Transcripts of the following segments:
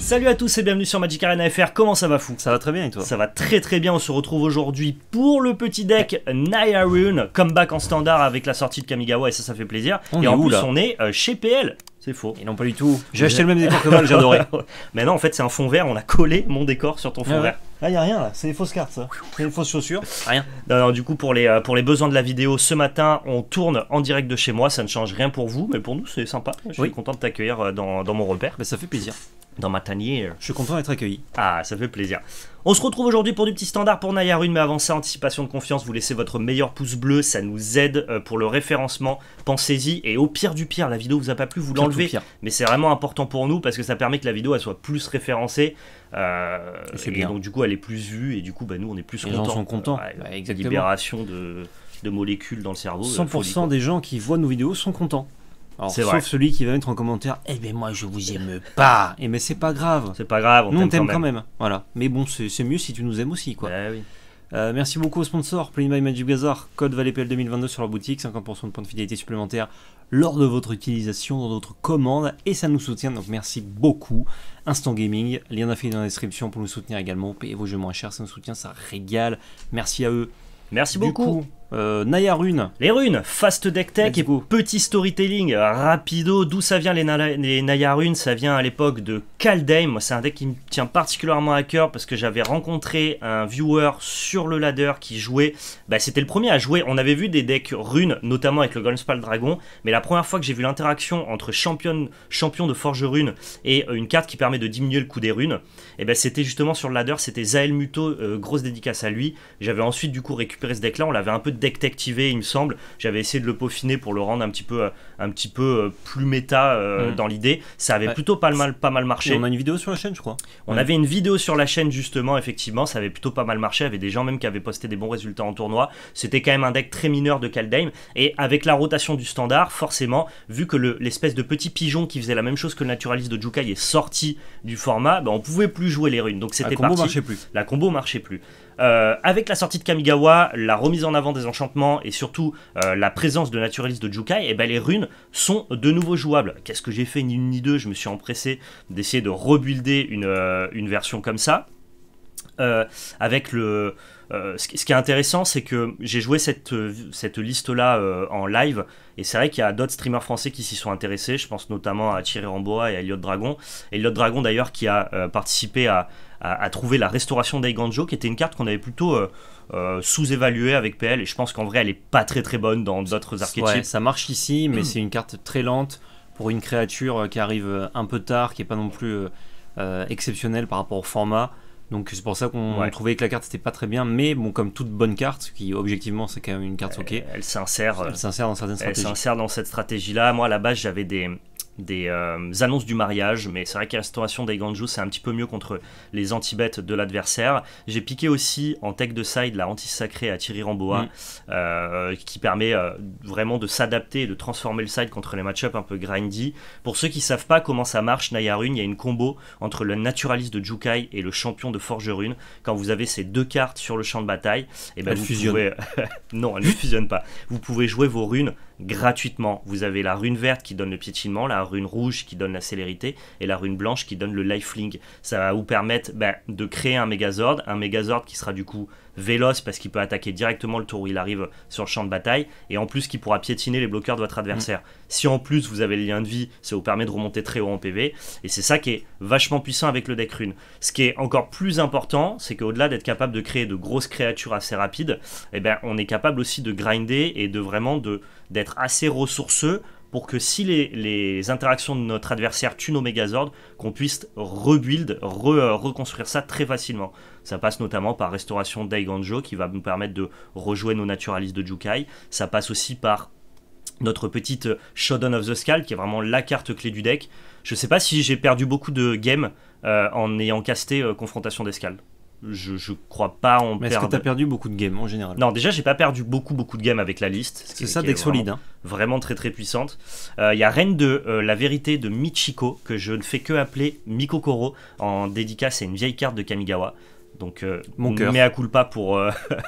Salut à tous et bienvenue sur Magic Arena FR, comment ça va fou? Ça va très bien et toi? Ça va très très bien, on se retrouve aujourd'hui pour le petit deck Naya Rune, comeback en standard avec la sortie de Kamigawa et ça fait plaisir. Et en plus là on est chez PL, c'est faux. Et non pas du tout, j'ai acheté le même décor que Val, j'ai adoré. Mais non en fait c'est un fond vert, on a collé mon décor sur ton fond vert. Ah y'a rien là, c'est des fausses cartes ça, c'est des fausses chaussures, rien. Non, du coup pour les besoins de la vidéo ce matin on tourne en direct de chez moi, ça ne change rien pour vous mais pour nous c'est sympa, je suis content de t'accueillir dans mon repère. Bah ça fait plaisir. Dans ma tanière. Je suis content d'être accueilli. Ah, ça fait plaisir. On se retrouve aujourd'hui pour du petit standard pour Naya Rune, mais avant ça, anticipation de confiance, vous laissez votre meilleur pouce bleu, ça nous aide pour le référencement, pensez-y, et au pire du pire, la vidéo vous a pas plu, vous l'enlevez, mais c'est vraiment important pour nous, parce que ça permet que la vidéo elle soit plus référencée, et donc du coup elle est plus vue, et du coup bah, nous on est plus contents. Les gens sont contents, exactement. Libération de molécules dans le cerveau. 100% des gens qui voient nos vidéos sont contents. Alors, sauf celui qui va mettre en commentaire « Eh ben moi je vous aime pas !» Et mais c'est pas grave. C'est pas grave, on t'aime quand même. Voilà. Mais bon, c'est mieux si tu nous aimes aussi, quoi. Oui. Merci beaucoup aux sponsors, Play by Magic Bazaar, code VALEPL 2022 sur leur boutique, 50% de points de fidélité supplémentaires lors de votre utilisation dans votre commande, et ça nous soutient, donc merci beaucoup. Instant Gaming, lien d'affilié dans la description pour nous soutenir également, payez vos jeux moins chers, ça nous soutient, ça régale, merci à eux. Merci beaucoup. Naya Rune. Les runes, fast deck tech et petit storytelling rapido. D'où ça vient les Naya Rune? Ça vient à l'époque de Kaldheim. Moi, c'est un deck qui me tient particulièrement à cœur parce que j'avais rencontré un viewer sur le ladder qui jouait. Bah, c'était le premier à jouer. On avait vu des decks runes, notamment avec le Goldenspal Dragon. Mais la première fois que j'ai vu l'interaction entre champion de Forge Rune et une carte qui permet de diminuer le coût des runes, et ben c'était justement sur le ladder. C'était Zael Muto, grosse dédicace à lui. J'avais ensuite du coup récupéré ce deck là. On l'avait un peu deck activé il me semble, j'avais essayé de le peaufiner pour le rendre un petit peu plus méta dans l'idée, ça avait plutôt pas mal marché. Et on a une vidéo sur la chaîne je crois. On avait une vidéo sur la chaîne justement, effectivement ça avait plutôt pas mal marché, il y avait des gens même qui avaient posté des bons résultats en tournoi, c'était quand même un deck très mineur de Kaldheim, et avec la rotation du standard, forcément, vu que l'espèce de petit pigeon qui faisait la même chose que le naturaliste de Jukai est sorti du format, bah, on pouvait plus jouer les runes, donc c'était parti. La combo marchait plus. Avec la sortie de Kamigawa, la remise en avant des enchantements et surtout la présence de naturaliste de Jukai, et ben les runes sont de nouveau jouables. Qu'est-ce que j'ai fait, ni une ni deux, je me suis empressé d'essayer de rebuilder une version comme ça. Avec ce qui est intéressant, c'est que j'ai joué cette liste-là en live, et c'est vrai qu'il y a d'autres streamers français qui s'y sont intéressés, je pense notamment à Thierry Ramboa et à Elliot Dragon. Elliot Dragon d'ailleurs qui a participé à trouver la restauration d'Eiganjo, qui était une carte qu'on avait plutôt sous-évaluée avec PL, et je pense qu'en vrai elle est pas très bonne dans d'autres archétypes. Ouais, ça marche ici, mais c'est une carte très lente pour une créature qui arrive un peu tard, qui est pas non plus exceptionnelle par rapport au format. Donc c'est pour ça qu'on trouvait que la carte c'était pas très bien, mais bon, comme toute bonne carte, qui objectivement c'est quand même une carte ok. Elle s'insère dans certaines stratégies. Elle s'insère dans cette stratégie-là. Moi à la base j'avais des annonces du mariage, mais c'est vrai que la restauration d'Eiganjo c'est un petit peu mieux contre les anti-bêtes de l'adversaire. J'ai piqué aussi en tech de side la hantise sacrée à Thierry Ramboa, qui permet vraiment de s'adapter et de transformer le side contre les match-up un peu grindy. Pour ceux qui savent pas comment ça marche, Naya Rune, il y a une combo entre le naturaliste de Jukai et le champion de Forge Rune. Quand vous avez ces deux cartes sur le champ de bataille, et ben vous pouvez... non, elle ne fusionne pas. Vous pouvez jouer vos runes gratuitement. Vous avez la rune verte qui donne le piétinement, la rune rouge qui donne la célérité et la rune blanche qui donne le lifelink. Ça va vous permettre de créer un Megazord qui sera du coup véloce parce qu'il peut attaquer directement le tour où il arrive sur le champ de bataille, et en plus qui pourra piétiner les bloqueurs de votre adversaire. Si en plus vous avez le lien de vie, ça vous permet de remonter très haut en PV, et c'est ça qui est vachement puissant avec le deck rune. Ce qui est encore plus important, c'est qu'au-delà d'être capable de créer de grosses créatures assez rapides, eh ben, on est capable aussi de grinder et de vraiment d'être assez ressourceux pour que si les interactions de notre adversaire tuent nos Megazords, qu'on puisse rebuild, reconstruire ça très facilement. Ça passe notamment par restauration d'Eiganjo qui va nous permettre de rejouer nos naturalistes de Jukai. Ça passe aussi par notre petite Shodan of the Skull qui est vraiment la carte clé du deck. Je sais pas si j'ai perdu beaucoup de games en ayant casté Confrontation d'Escale. Je crois pas en perdre. Mais est-ce que t'as perdu beaucoup de games en général? Non, déjà j'ai pas perdu beaucoup de games avec la liste. C'est ça, deck solide. Vraiment très puissante. Il y a Reine de la vérité de Michiko, que je ne fais que appeler Mikokoro, en dédicace à une vieille carte de Kamigawa. Donc mea culpa pour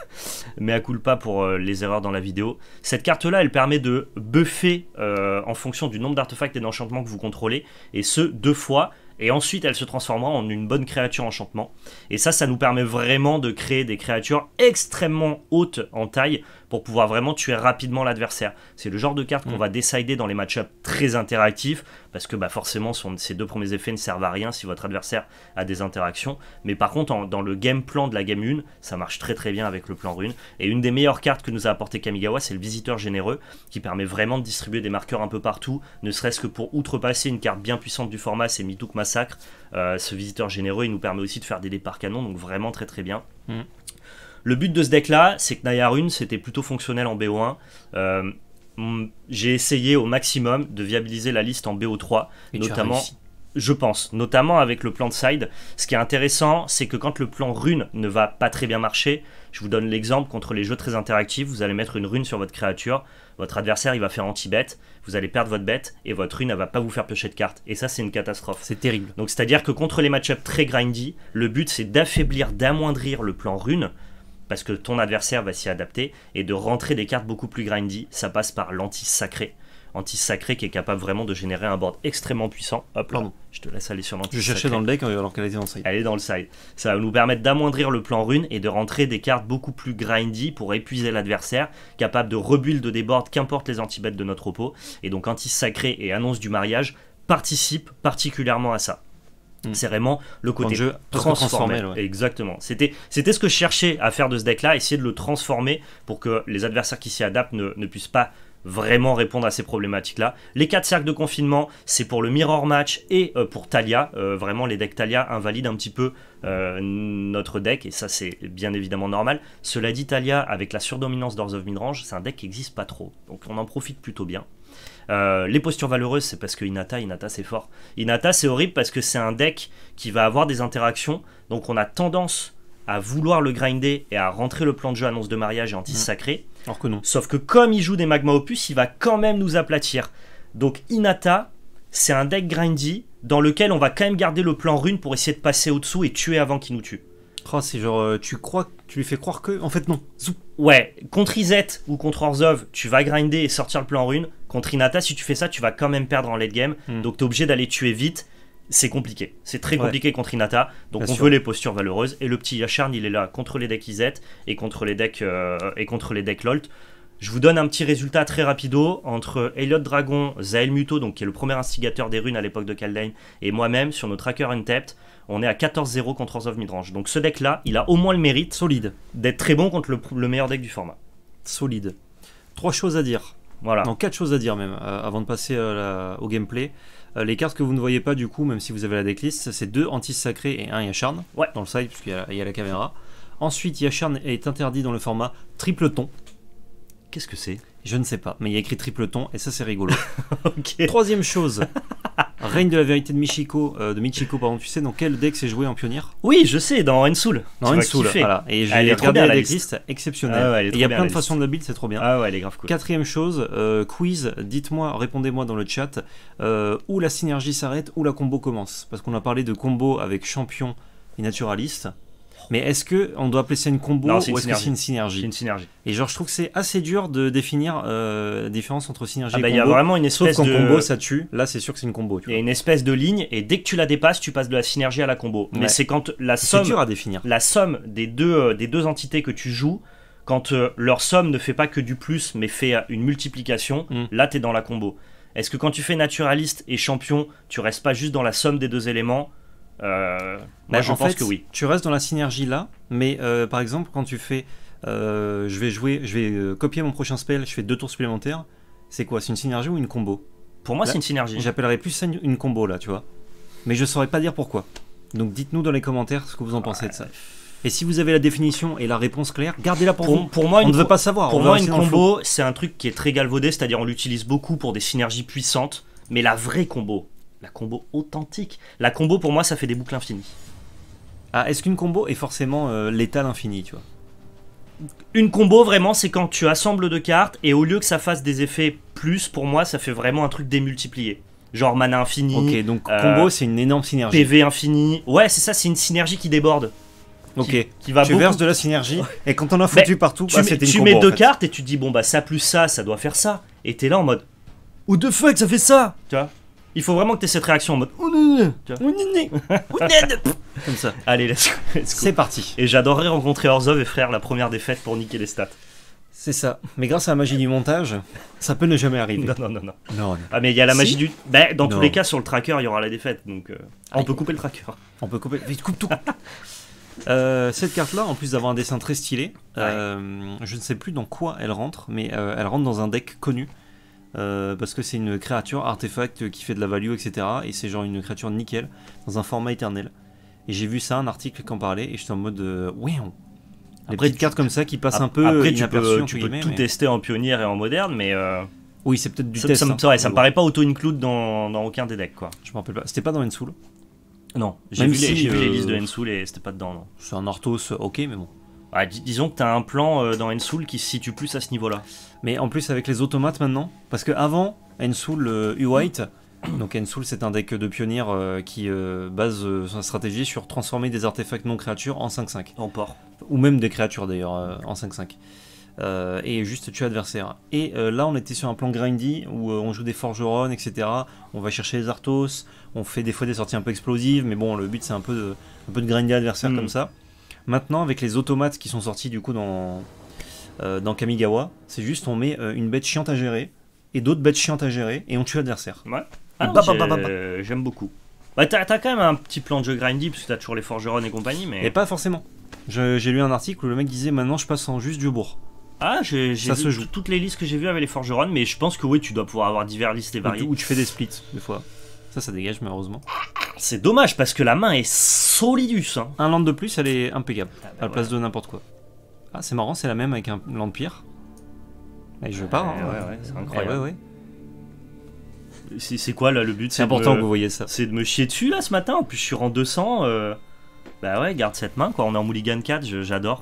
les erreurs dans la vidéo. Cette carte là elle permet de buffer en fonction du nombre d'artefacts et d'enchantements que vous contrôlez, et ce 2 fois. et ensuite elle se transformera en une bonne créature enchantement. Et ça nous permet vraiment de créer des créatures extrêmement hautes en taille pour pouvoir vraiment tuer rapidement l'adversaire. C'est le genre de carte qu'on va décider dans les match-ups très interactifs, parce que forcément ces 2 premiers effets ne servent à rien si votre adversaire a des interactions. Mais par contre, dans le game plan de la game 1, ça marche très très bien avec le plan rune. Et une des meilleures cartes que nous a apporté Kamigawa, c'est le visiteur généreux, qui permet vraiment de distribuer des marqueurs un peu partout, ne serait-ce que pour outrepasser une carte bien puissante du format, c'est Mitouk Massacre. Ce visiteur généreux, il nous permet aussi de faire des départs canons, donc vraiment très très bien. Le but de ce deck là, c'est que Naya Rune, c'était plutôt fonctionnel en BO1. J'ai essayé au maximum de viabiliser la liste en BO3, notamment, je pense, notamment avec le plan de side. Ce qui est intéressant, c'est que quand le plan rune ne va pas très bien marcher, je vous donne l'exemple, contre les jeux très interactifs, vous allez mettre une rune sur votre créature, votre adversaire il va faire anti-bet, vous allez perdre votre bet et votre rune elle va pas vous faire piocher de cartes. Et ça c'est une catastrophe. C'est terrible. Donc c'est-à-dire que contre les match-ups très grindy, le but c'est d'affaiblir, d'amoindrir le plan rune, parce que ton adversaire va s'y adapter, et de rentrer des cartes beaucoup plus grindy. Ça passe par l'Antis Sacré. Antis Sacré qui est capable vraiment de générer un board extrêmement puissant. Hop là, je te laisse aller sur l'Antis Sacré. Je cherchais dans le deck alors qu'elle était dans le side. Elle est dans le side. Ça va nous permettre d'amoindrir le plan rune et de rentrer des cartes beaucoup plus grindy pour épuiser l'adversaire, capable de rebuild des boards qu'importe les anti-bêtes de notre oppo. Et donc Antis Sacré et Annonce du mariage participent particulièrement à ça. C'est vraiment le côté jeu transformé. Ouais. Exactement. C'était ce que je cherchais à faire de ce deck-là, essayer de le transformer pour que les adversaires qui s'y adaptent ne puissent pas vraiment répondre à ces problématiques-là. Les 4 cercles de confinement, c'est pour le mirror match et pour Thalia. Vraiment, les decks Thalia invalident un petit peu notre deck, et ça, c'est bien évidemment normal. Cela dit, Thalia, avec la surdominance d'Ores of Midrange, c'est un deck qui n'existe pas trop. Donc on en profite plutôt bien. Les postures valeureuses, c'est parce que Inata c'est fort. Inata c'est horrible parce que c'est un deck qui va avoir des interactions, donc on a tendance à vouloir le grinder et à rentrer le plan de jeu Annonce de mariage et Antis Sacré. Alors que non. Sauf que comme il joue des magma opus, il va quand même nous aplatir. Donc Inata, c'est un deck grindy dans lequel on va quand même garder le plan rune pour essayer de passer au-dessous et tuer avant qu'il nous tue. Oh, c'est genre, tu lui fais croire que... En fait, non. Zou. Ouais, contre Izet ou contre Orzhov, tu vas grinder et sortir le plan rune. Contre Inata, si tu fais ça, tu vas quand même perdre en late game. Donc t'es obligé d'aller tuer vite. C'est compliqué. C'est très compliqué contre Inata. Donc bien on veut les postures valeureuses. Et le petit Yasharn, il est là contre les decks Izet et contre les decks Lolt. Je vous donne un petit résultat très rapido. Entre Elliot Dragon, Zael Muto, donc qui est le premier instigateur des runes à l'époque de Kaldheim, et moi-même, sur nos trackers Untapped, on est à 14-0 contre Orzhov Midrange. Donc ce deck-là, il a au moins le mérite solide d'être très bon contre le meilleur deck du format. Solide. 3 choses à dire. Voilà. Non, 4 choses à dire même, avant de passer au gameplay. Les cartes que vous ne voyez pas du coup, même si vous avez la decklist, c'est 2 Antis Sacré et 1 Yasharn dans le side, puisqu'il y a la caméra. Ensuite, Yasharn est interdit dans le format tripleton. Qu'est-ce que c'est? Je ne sais pas, mais il y a écrit tripleton et ça c'est rigolo. Okay. Troisième chose, Règne de la vérité de Michiko, pardon, tu sais dans quel deck c'est joué en pionnière? Oui, je sais, dans Ensoul. Dans Ensoul, voilà. Et j'ai regardé la decklist, exceptionnelle. Ah ouais, et il y a plein de façons de la build, c'est trop bien. Ah ouais, elle est grave cool. Quatrième chose, quiz, dites-moi, répondez-moi dans le chat, où la synergie s'arrête, où la combo commence. Parce qu'on a parlé de combo avec champion et naturaliste. Mais est-ce qu'on doit appeler ça une combo ou est-ce que c'est une synergie? C'est une synergie. Et genre, je trouve que c'est assez dur de définir la différence entre synergie et combo. Il y a vraiment une espèce Sauf de... combo, ça tue. Là, c'est sûr que c'est une combo. Il y a une espèce de ligne, et dès que tu la dépasses, tu passes de la synergie à la combo. Ouais. Mais c'est quand la somme... C'est dur à définir. La somme des deux entités que tu joues, quand leur somme ne fait pas que du plus, mais fait une multiplication, là, t'es dans la combo. Est-ce que quand tu fais naturaliste et champion, tu restes pas juste dans la somme des deux éléments? Moi je pense que oui. Tu restes dans la synergie là, mais par exemple quand tu fais je vais copier mon prochain spell, je fais 2 tours supplémentaires, c'est quoi? C'est une synergie ou une combo? Pour moi là, c'est une synergie. J'appellerais plus ça une combo là, tu vois. Mais je saurais pas dire pourquoi. Donc dites-nous dans les commentaires ce que vous en pensez de ça. Et si vous avez la définition et la réponse claire, gardez-la pour vous. Pour moi, on ne veut pas savoir. Pour moi, une combo, c'est un truc qui est très galvaudé, c'est-à-dire on l'utilise beaucoup pour des synergies puissantes, mais la vraie combo, la combo authentique. La combo, pour moi, ça fait des boucles infinies. Ah, est-ce qu'une combo est forcément létale infinie, tu vois? Une combo, vraiment, c'est quand tu assembles 2 cartes et au lieu que ça fasse des effets plus, pour moi, ça fait vraiment un truc démultiplié. Genre mana infini. Ok, donc combo, c'est une énorme synergie. PV infini. Ouais, c'est ça, c'est une synergie qui déborde. Ok, qui va tu verses de la synergie et quand on a foutu partout, tu mets 2 cartes et tu te dis, bon, bah ça plus ça doit faire ça. Et t'es là en mode, what the fuck, ça fait ça, tu vois? Il faut vraiment que tu aies cette réaction en mode. Comme ça. Allez, let's go. C'est parti. Et j'adorerais rencontrer Orzhov et faire la première défaite pour niquer les stats. C'est ça. Mais grâce à la magie du montage, ça peut ne jamais arriver. Non. Ah, mais il y a la magie du. Bah, dans tous les cas, sur le tracker, il y aura la défaite. Donc, on peut couper le tracker. On peut couper. Vite, coupe tout. Cette carte-là, en plus d'avoir un dessin très stylé, je ne sais plus dans quoi elle rentre, mais elle rentre dans un deck connu. Parce que c'est une créature artefact qui fait de la value, etc. Et c'est genre une créature nickel dans un format éternel. Et j'ai vu ça, un article qui en parlait, et j'étais en mode ouais. Des petites cartes comme ça qui passent un peu inaperçues. Tu peux tout tester en pionnière et en moderne, mais oui, c'est peut-être du ça, test. Ça me paraît pas auto-include dans aucun des decks, quoi. Je me rappelle pas. C'était pas dans Ensoul? Non, j'ai vu les listes de Ensoul et c'était pas dedans, non. C'est un Arthos, ok, mais bon. Disons que t'as un plan dans Ensoul qui se situe plus à ce niveau-là. Mais en plus avec les automates maintenant, parce que avant Ensoul U-White, donc Ensoul c'est un deck de pionnière qui base sa stratégie sur transformer des artefacts non créatures en 5-5. En port. Ou même des créatures d'ailleurs en 5-5. Et juste tuer adversaire. Et là on était sur un plan grindy où on joue des forgerons, etc. On va chercher les Arthos, on fait des fois des sorties un peu explosives, mais bon le but c'est un peu de grinder adversaire comme ça. Maintenant avec les automates qui sont sortis du coup dans Kamigawa, c'est juste on met une bête chiante à gérer et d'autres bêtes chiantes à gérer et on tue l'adversaire. Ouais. J'aime beaucoup. T'as quand même un petit plan de jeu grindy parce que t'as toujours les forgerons et compagnie, mais. Et pas forcément. J'ai lu un article où le mec disait maintenant je passe en juste du bourg. Ah, j'ai vu toutes les listes que j'ai vues avec les forgerons, mais je pense que oui, tu dois pouvoir avoir divers listes et variées. Où tu fais des splits des fois. Ça dégage malheureusement. C'est dommage parce que la main est solidus. Hein. Un land de plus, elle est impeccable à la place de n'importe quoi. Ah, c'est marrant, c'est la même avec un land pire. Et je veux pas. Ouais, c'est incroyable. Ouais. C'est quoi là le but? C'est important que vous voyez ça. C'est de me chier dessus là ce matin. En plus, je suis rang 200. Bah ouais, garde cette main quoi. On est en mulligan 4, j'adore.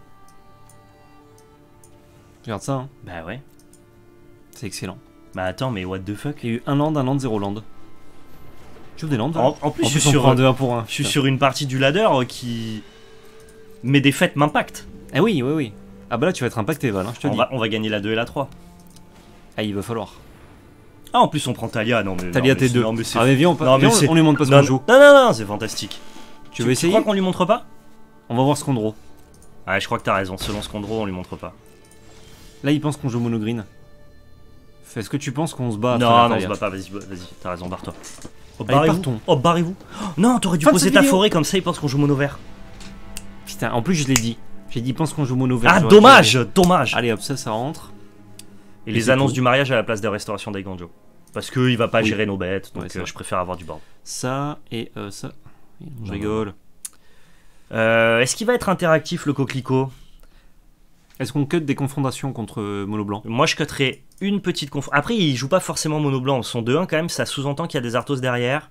Regarde ça. Hein. Bah ouais. C'est excellent. Bah attends, mais what the fuck? Il y a eu un land, 0 land. Tu ouvres des lands en plus, je suis sur 2 1 pour 1. Je suis sur une partie du ladder qui. Mes défaites m'impactent. Eh oui. Ah bah là tu vas être impacté Val, hein, je te dis. On va gagner la 2 et la 3. Ah il va falloir. Ah en plus on prend Talia, non mais. Talia T2. Non, mais ah mais viens, on lui montre pas ce qu'on joue. Non, c'est fantastique. Tu veux essayer? Tu crois qu'on lui montre pas? On va voir ce qu'on draw. Ouais, je crois que t'as raison, selon ce qu'on draw on lui montre pas. Là il pense qu'on joue mono green. Est-ce que tu penses qu'on se bat? Non, on se bat pas, vas-y, t'as raison, barre-toi. Barrez-vous. Non, t'aurais dû poser ta forêt comme ça, il pense qu'on joue mono vert. Putain, en plus je l'ai dit. J'ai dit pense qu'on joue mono vert. Ah, dommage. Allez hop, ça rentre. Et les annonces du mariage à la place des restaurations d'Aiganjo. Parce qu'il va pas gérer nos bêtes, donc je préfère avoir du board. Ça et ça. Je rigole. Est-ce qu'il va être interactif le coquelicot? Est-ce qu'on cut des confrontations contre mono blanc? Moi je cutterai une petite confrontation. Après il joue pas forcément mono blanc, son 2-1 quand même, ça sous-entend qu'il y a des Arthos derrière.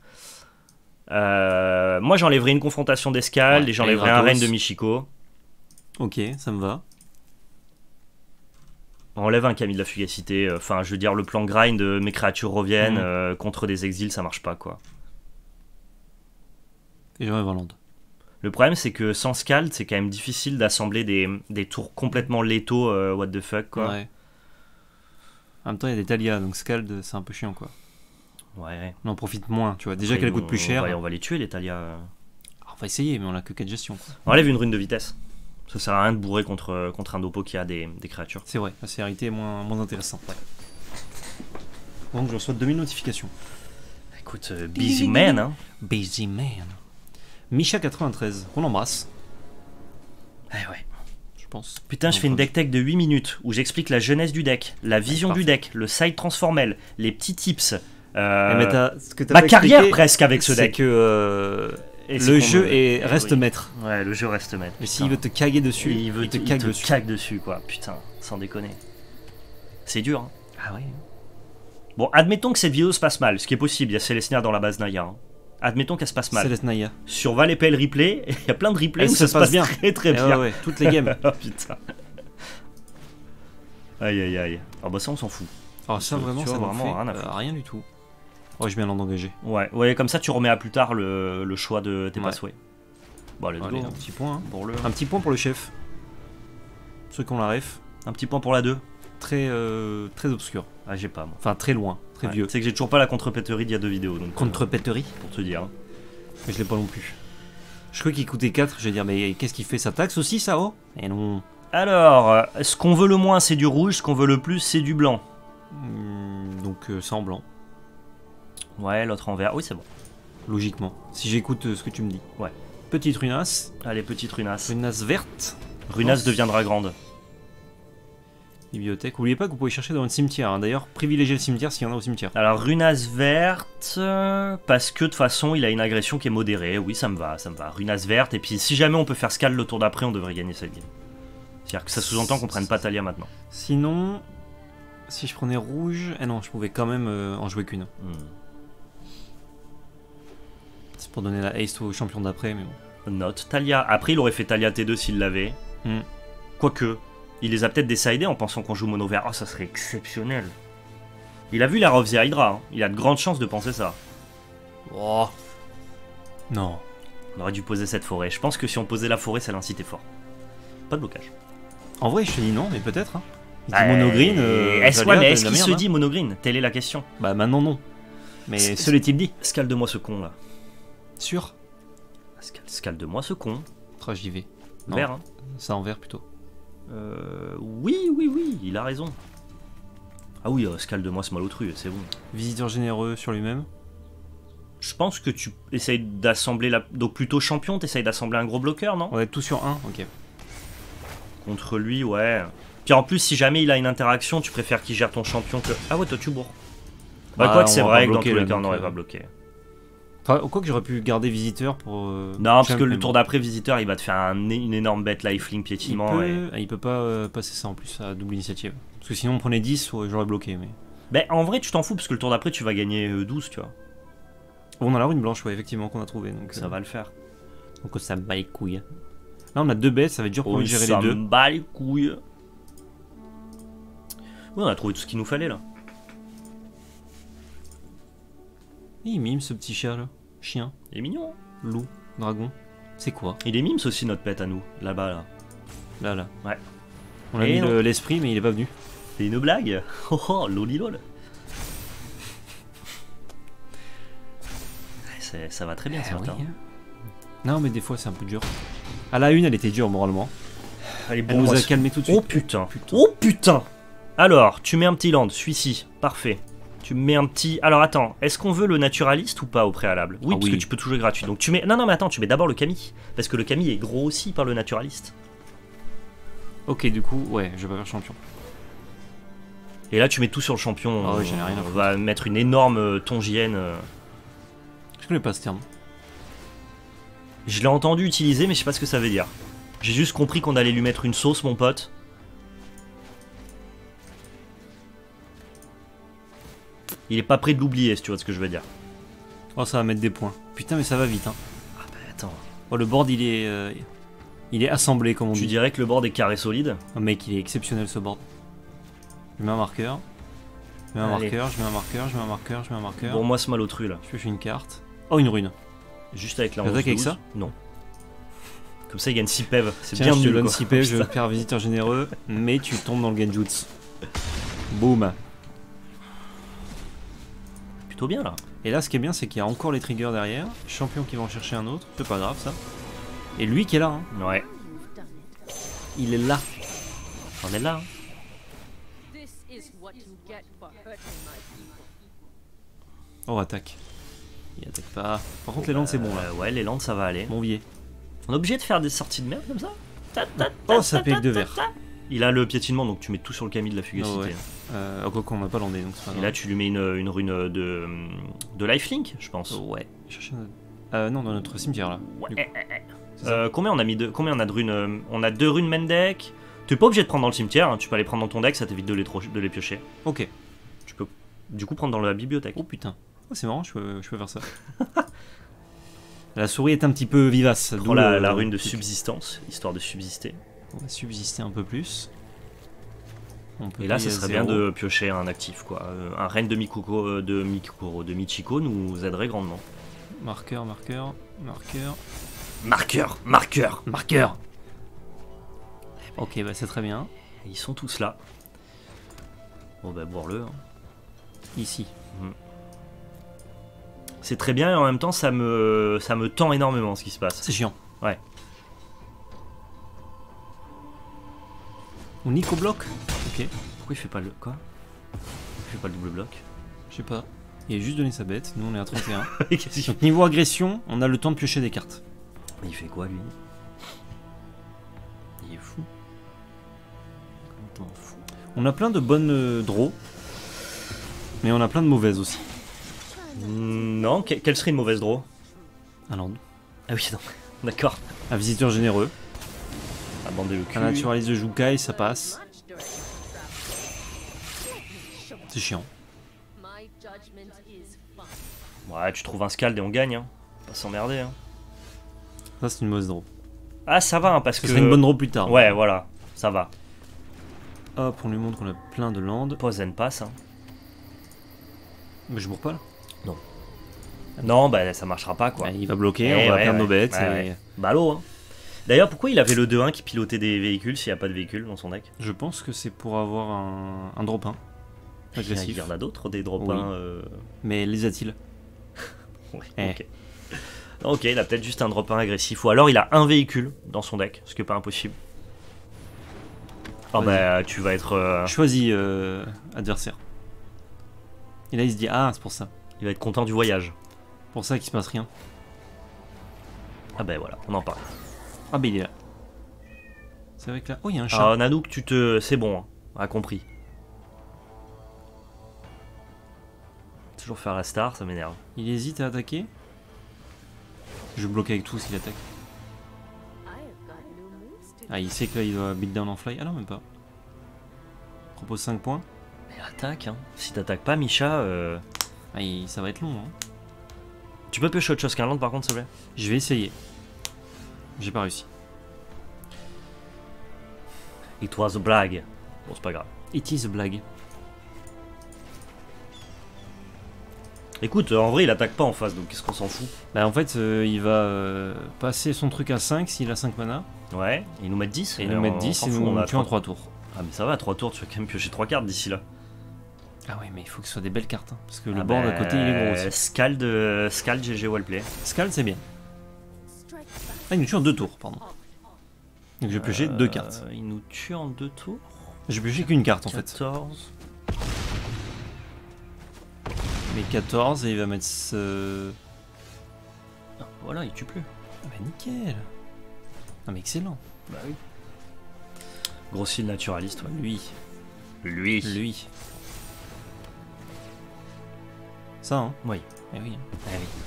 Moi j'enlèverai une confrontation d'escale et j'enlèverai un reine de Michiko. Ok, ça me va. On enlève un Camille de la Fugacité, enfin je veux dire le plan grind, mes créatures reviennent, contre des exils ça marche pas quoi. Et j'enlève un land. Le problème c'est que sans Scald c'est quand même difficile d'assembler des tours complètement létaux, what the fuck quoi. Ouais. En même temps il y a des Talia donc Scald c'est un peu chiant quoi. Ouais. On en profite moins tu vois, déjà qu'elle coûte plus cher. On va les tuer les Talia. On va essayer mais on a que 4 gestions quoi. On enlève une rune de vitesse. Ça sert à rien de bourrer contre un dopo qui a des créatures. C'est vrai, la célérité est moins intéressante. Ouais. Donc je reçois 2000 notifications. Écoute, busy man hein. Busy man. Misha93, on l'embrasse. Ouais. Je pense. Putain, je fais une deck tech de 8 minutes où j'explique la jeunesse du deck, la vision du deck, le side transformel, les petits tips. Ma carrière presque avec ce deck. C'est que le jeu reste maître. Ouais, le jeu reste maître. Et s'il veut te caguer dessus, il te cague dessus quoi. Putain, sans déconner. C'est dur. Hein. Ah ouais. Bon, admettons que cette vidéo se passe mal, ce qui est possible. Il y a Célestia dans la base Naya. Hein. Admettons qu'elle se passe mal. Célestia. Sur Val et PL Replay, il y a plein de replays où ça se passe bien. Très bien. Ouais, toutes les games. Oh putain. Aïe. Ah bah ça on s'en fout. Ah ça vraiment, ça vraiment rien à faire. Rien du tout. Oh, je viens d'en engager. Ouais, comme ça tu remets à plus tard le choix de tes passways. Bon, let's go. Un petit point. Hein. Pour le... Un petit point pour le chef. Ceux qui ont la ref. Un petit point pour la 2. très, très obscur. Ah, j'ai pas, moi. Enfin, très loin, très vieux. C'est que j'ai toujours pas la contre-péterie d'il y a 2 vidéos. Contre-péterie pour te dire. Mais je l'ai pas non plus. Je crois qu'il coûtait 4, je vais dire, mais qu'est-ce qu'il fait, ça taxe aussi, ça, oh? Et non. Alors, ce qu'on veut le moins, c'est du rouge, ce qu'on veut le plus, c'est du blanc. Donc, ça en blanc. Ouais, l'autre en vert. Oui, c'est bon. Logiquement, si j'écoute ce que tu me dis. Ouais. Petite runasse. Allez, petite runasse. Runasse verte. Runasse deviendra grande. Bibliothèque. N'oubliez pas que vous pouvez chercher dans le cimetière. Hein. D'ailleurs, privilégiez le cimetière s'il y en a au cimetière. Alors, runasse verte, parce que de toute façon, il a une agression qui est modérée. Oui, ça me va, ça me va. Runasse verte, et puis si jamais on peut faire Scald le tour d'après, on devrait gagner cette game. C'est-à-dire que ça sous-entend qu'on prenne pas Talia maintenant. Sinon, si je prenais rouge... Eh non, je pouvais quand même en jouer qu'une. C'est pour donner la haste au champion d'après, mais bon. Note Talia. Après, il aurait fait Talia T2 s'il l'avait. Quoique, il les a peut-être décidés en pensant qu'on joue mono vert. Oh, ça serait exceptionnel. Il a vu la of the Hydra. Hein. Il a de grandes chances de penser ça. Oh. Non. On aurait dû poser cette forêt. Je pense que si on posait la forêt, ça l'incitait fort. Pas de blocage. En vrai, je te dis non, mais peut-être. Hein. Il dit monogreen. Est-ce qu'il se dit monogreen? Telle est la question. Bah maintenant non. Mais ce l'est-il dit? Scalde-moi ce con là. Sûr? Scalde-moi ce con. J'y vais. Vert, hein. Ça en vert plutôt. Oui, il a raison. Ah oui, scalde-moi ce malotru, c'est bon. Visiteur généreux sur lui-même. Je pense que tu essayes d'assembler la... Donc plutôt champion, t'essayes d'assembler un gros bloqueur, non? Ouais, tout sur 1, ok. Contre lui, ouais. Puis en plus, si jamais il a une interaction, tu préfères qu'il gère ton champion que... Ah ouais, toi tu bourres. Bah quoi que c'est vrai que dans tous les cas, on n'aurait pas bloqué. Enfin, quoi que j'aurais pu garder visiteur pour... non, parce que le tour d'après, visiteur, il va te faire une énorme bête lifelink piétinement. Il peut pas passer ça en plus à double initiative. Parce que sinon on prenait 10, j'aurais bloqué. Mais... Ben en vrai, tu t'en fous, parce que le tour d'après, tu vas gagner 12, tu vois. On a la rune blanche, ouais, effectivement, qu'on a trouvé. Donc, ça va le faire. Donc ça me bat les couilles. Là, on a 2 bêtes, ça va être dur pour lui de gérer les deux. Ça me bat les couilles. Oui, on a trouvé tout ce qu'il nous fallait, là. Il mime ce petit chat là. Chien. Il est mignon. Loup. Dragon. C'est quoi? Il est mimes aussi notre pet à nous. Là-bas là. Là. Ouais. On a mis l'esprit mais il est pas venu. C'est une blague. Oh lolilol. Ça va très bien ce matin. Oui. Non mais des fois c'est un peu dur. À la une elle était dure moralement. Allez, bon, elle nous a calmé tout de suite. Oh putain. Oh putain. Alors, tu mets un petit land, celui-ci. Parfait. Tu mets un petit... Alors attends, est-ce qu'on veut le naturaliste ou pas au préalable? Oui, parce que tu peux tout jouer gratuit. Donc tu mets... Non, mais attends, tu mets d'abord le Kami. Parce que le Kami est gros aussi par le naturaliste. Ok, du coup, ouais, je vais pas faire champion. Et là, tu mets tout sur le champion. Ah ouais, j'en ai rien à foutre. On va mettre une énorme tongienne. Je connais pas ce terme. Je l'ai entendu utiliser, mais je sais pas ce que ça veut dire. J'ai juste compris qu'on allait lui mettre une sauce, mon pote. Il est pas prêt de l'oublier, si tu vois ce que je veux dire. Oh, ça va mettre des points. Putain, mais ça va vite, hein. Ah bah attends. Oh, le board, il est assemblé, comme on dit. Tu dirais que le board est carré solide? Oh, mec, il est exceptionnel, ce board. Je mets un marqueur. Je mets un marqueur, je mets un marqueur, je mets un marqueur, je mets un marqueur. Bon, moi, ce malotru, là. Je pioche une carte. Oh, une rune. Juste avec la 11-12. avec ça? Non. Comme ça, il gagne 6 PEV. C'est bien bien nul, nul, je te donne quoi. 6 PEV, je vais faire visiteur généreux, mais tu tombes dans le genjutsu. Boum. Plutôt bien, là. Et là, ce qui est bien, c'est qu'il y a encore les triggers derrière. Champion qui va en chercher un autre. C'est pas grave, ça. Et lui qui est là, hein. Ouais. Il est là. On est là, hein. Oh, attaque. Il attaque pas. Par contre, les landes, c'est bon, là. Ouais, les landes, ça va aller. Bon biais. On est obligé de faire des sorties de merde comme ça? Oh, ça pique de verre. Il a le piétinement, donc tu mets tout sur le Kami de la fugacité. Oh, ouais. Quoi qu'on n'a pas landé, donc c'est pas grave. Et là, tu lui mets une rune de lifelink, je pense. Ouais. Non, dans notre cimetière, là. Ouais. Combien on a mis combien on a de runes? On a 2 runes main deck. Tu es pas obligé de prendre dans le cimetière, hein. Tu peux aller prendre dans ton deck, ça t'évite de les piocher. Ok. Tu peux du coup prendre dans la bibliothèque. Oh putain. Oh, c'est marrant, je peux faire ça. La souris est un petit peu vivace. Prends la rune de subsistance, histoire de subsister. On va subsister un peu plus. Et là, ça serait bien de piocher un actif, quoi. Un reine de Michiko nous aiderait grandement. Marqueur, marqueur, marqueur. Marqueur, marqueur, marqueur. Ok, bah c'est très bien. Ils sont tous là. Bon bah boire-le. Hein. Ici. C'est très bien et en même temps ça me tend énormément ce qui se passe. C'est chiant. Ouais. On nique au bloc. Ok. Pourquoi il fait pas le... Quoi? Il fait pas le double bloc? Je sais pas. Il a juste donné sa bête, nous on est à 31. Qu'est-ce qu'il fait? Donc niveau agression, on a le temps de piocher des cartes. Il fait quoi lui? Il est fou. Complètement fou. On a plein de bonnes draws, mais on a plein de mauvaises aussi. Non, quelle serait une mauvaise draw? Un land. Ah oui, non. D'accord. Un visiteur généreux. À bander le cul. Un naturaliste de Jukai, ça passe. C'est chiant. Ouais, tu trouves un scald et on gagne, hein. Pas s'emmerder, hein. Ça c'est une mauvaise draw. Ah, ça va, hein, parce que... Ce serait une bonne draw plus tard. Ouais, voilà, ça va. Hop, on lui montre qu'on a plein de landes. Pose and pass, hein. Mais je bourre pas là. Non. Non, bah ça marchera pas, quoi. Bah, il va bloquer, on va perdre nos bêtes. Ouais. Ballot, hein. D'ailleurs, pourquoi il avait le 2-1 qui pilotait des véhicules s'il n'y a pas de véhicules dans son deck? Je pense que c'est pour avoir un drop 1. Agressif. Il y en a d'autres, des drop Oui. 1. Mais les a-t-il? Ouais, ok. Ok, il a peut-être juste un drop 1 agressif. Ou alors il a un véhicule dans son deck, ce qui n'est pas impossible. Oh bah tu vas être... Choisis adversaire. Et là il se dit ah c'est pour ça. Il va être content du voyage. Pour ça qu'il se passe rien. Ah bah voilà, on en parle. Ah bah il est là. C'est vrai que là... Oh il y a un chat. Ah Nanook, tu te... C'est bon, hein. A compris. Toujours faire la star, ça m'énerve. Il hésite à attaquer. Je bloque avec tout s'il attaque. Ah il sait que là il doit beat down en fly. Ah non même pas. Propose 5 points. Mais attaque, hein. Si t'attaques pas Misha... Ah, ça va être long hein. Tu peux piocher autre chose qu'un land par contre s'il te plaît? Je vais essayer. J'ai pas réussi. It was a blague. Bon c'est pas grave. It is a blague. Écoute, en vrai il attaque pas en face donc qu'est-ce qu'on s'en fout? Bah en fait il va passer son truc à 5 s'il a 5 mana. Ouais, et nous mettre 10. Et nous mettre 10 et nous tue en 3 tours. Ah mais ça va, 3 tours tu vas quand même piocher 3 cartes d'ici là. Ah ouais mais il faut que ce soit des belles cartes hein, parce que le board à côté il est gros aussi. Scald GG Wellplay. Scald c'est bien. Ah il nous tue en 2 tours pardon. Donc je vais piocher 2 cartes. Il nous tue en 2 tours. Je vais piocher qu'une carte en 14. fait. Mais 14 et il va mettre ce... Ah, voilà il tue plus. Ah bah nickel. Ah mais excellent. Bah oui. Gros style naturaliste ouais. Lui. Ça hein. Oui. Eh oui. Eh oui.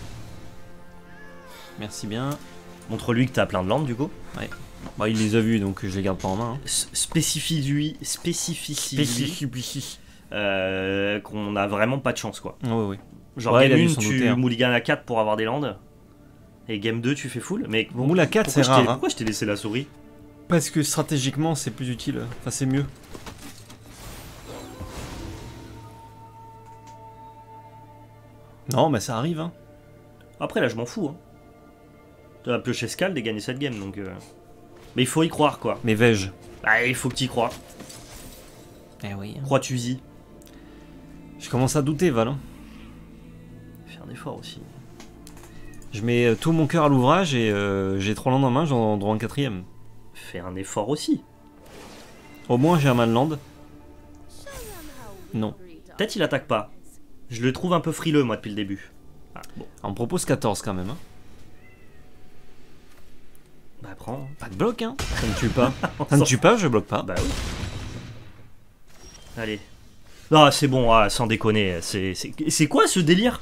Merci bien. Montre-lui que t'as plein de landes du coup. Ouais. Bah il les a vus donc je les garde pas en main. Hein. Spécifie-lui qu'on a vraiment pas de chance quoi. Ouais. Genre ouais, game 1 tu mulligan à 4 pour avoir des landes. Et game 2 tu fais full. Mais bon, moule à 4 c'est rare. Pourquoi je t'ai laissé la souris? Parce que stratégiquement c'est plus utile. Enfin c'est mieux. Non mais ça arrive hein. Après là je m'en fous hein. Tu vas piocher Scald et gagner cette game donc... Mais il faut y croire quoi. Mais vais-je? Bah il faut que tu y crois. Eh oui. Hein. Crois-tu-y? Je commence à douter Val. Hein. Fais un effort aussi. Je mets tout mon cœur à l'ouvrage et j'ai 3 landes en main, j'en droit un 4ème. Fais un effort aussi. Au moins j'ai un manland. Non. Peut-être il attaque pas. Je le trouve un peu frileux moi depuis le début. Ah, bon. On me propose 14 quand même. Hein. Bah prends. Pas de bloc hein. Ça ne tue pas. Ça ne tue pas, je bloque pas. Bah oui. Allez. Non c'est bon, ah, sans déconner. C'est quoi ce délire?